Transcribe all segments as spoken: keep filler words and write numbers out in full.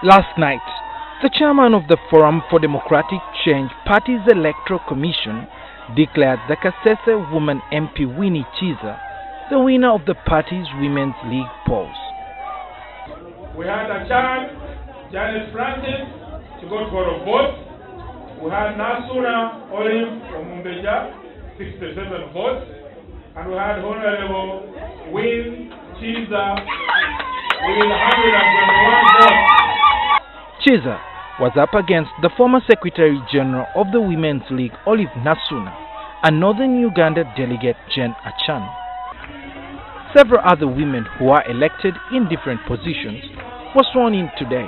Last night, the chairman of the Forum for Democratic Change Party's Electoral Commission declared the Kasese Woman M P Winnie Kiiza the winner of the party's Women's League polls. We had a child, Janet Francis, to go for a vote. We had Nassuna Olive from Mumbeja, sixty-seven votes. And we had Honorable Winnie Kiiza with one hundred twenty-one votes. Kiiza was up against the former Secretary General of the Women's League, Olive Nassuna, and Northern Uganda delegate Jen Achan. Several other women who are elected in different positions were sworn in today.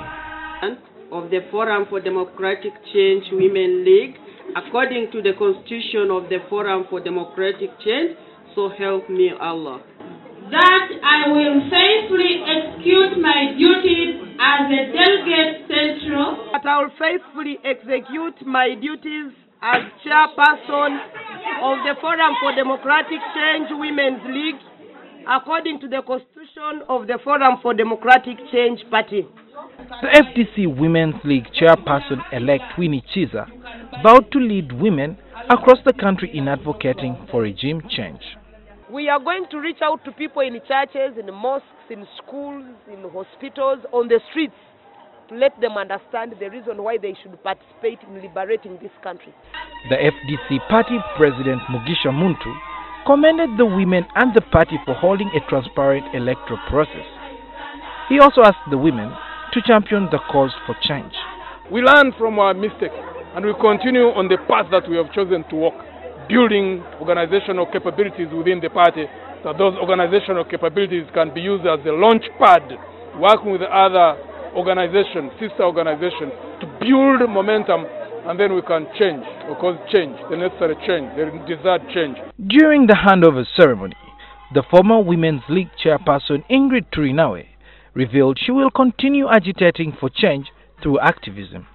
Of the Forum for Democratic Change Women League, according to the Constitution of the Forum for Democratic Change, so help me Allah. That I will faithfully execute my duties as a delegate central. That I will faithfully execute my duties as chairperson of the Forum for Democratic Change Women's League, according to the Constitution of the Forum for Democratic Change Party. The F D C Women's League chairperson-elect Winnie Kiiza vowed to lead women across the country in advocating for regime change. We are going to reach out to people in churches, in mosques, in schools, in hospitals, on the streets, to let them understand the reason why they should participate in liberating this country. The F D C party president Mugisha Muntu commended the women and the party for holding a transparent electoral process. He also asked the women to champion the cause for change. We learn from our mistakes and we continue on the path that we have chosen to walk, building organizational capabilities within the party, so those organizational capabilities can be used as a launch pad, working with other organizations, sister organizations, to build momentum, and then we can change, or cause change, the necessary change, the desired change. During the handover ceremony, the former Women's League chairperson Ingrid Turinawe revealed she will continue agitating for change through activism.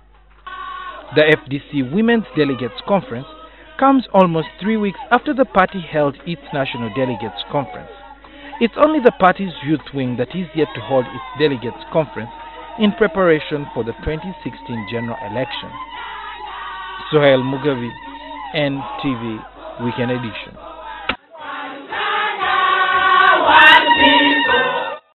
The F D C Women's Delegates Conference comes almost three weeks after the party held its National Delegates Conference. It's only the party's youth wing that is yet to hold its Delegates Conference in preparation for the twenty sixteen general election. Sohail Mugavi, N T V, Weekend Edition.